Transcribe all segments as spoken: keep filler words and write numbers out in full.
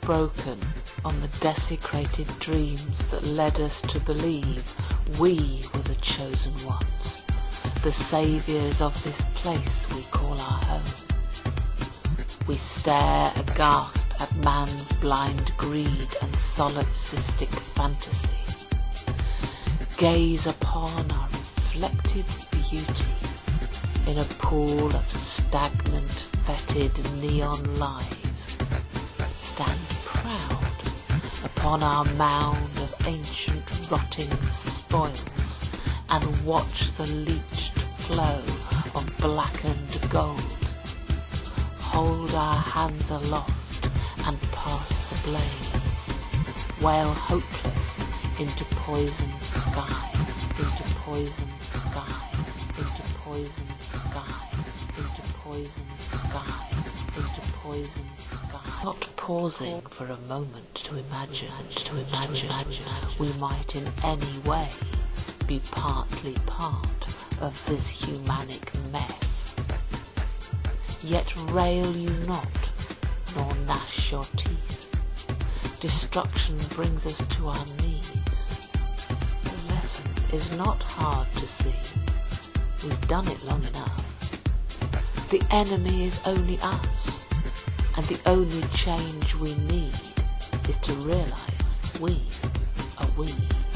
broken on the desecrated dreams that led us to believe we were the chosen ones, the saviours of this place we call our home. We stare aghast at man's blind greed and solipsistic fantasy, gaze upon our reflected beauty in a pool of stagnant, fetid neon lies, stand proud upon our mound of ancient rotting spoils and watch the leached flow of blackened gold. Hold our hands aloft and pass the blame, wail hopeless into poisoned sky, into poisoned sky, into poisoned sky, into poisoned sky, into poisoned sky. Not pausing for a moment to imagine, to imagine we might in any way be partly part of this humanic mess. Yet rail you not, nor gnash your teeth. Destruction brings us to our knees. The lesson is not hard to see. We've done it long enough. The enemy is only us, and the only change we need is to realise we are we.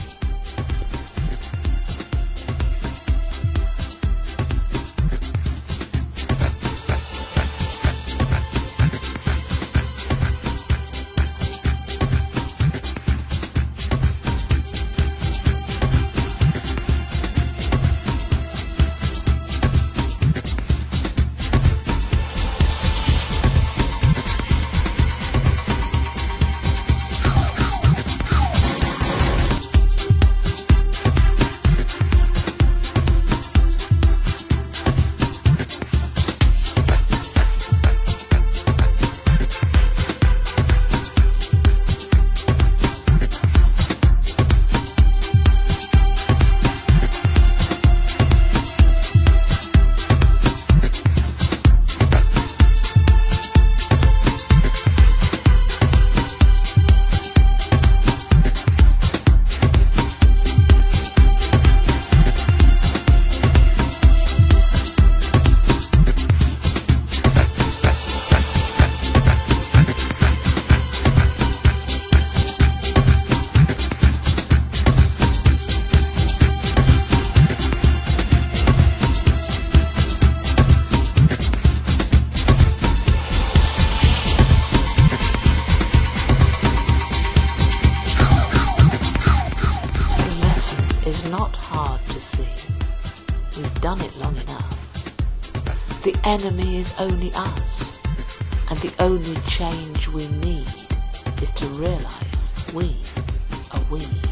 Is not hard to see. We've done it long enough. The enemy is only us, and the only change we need is to realise we are we.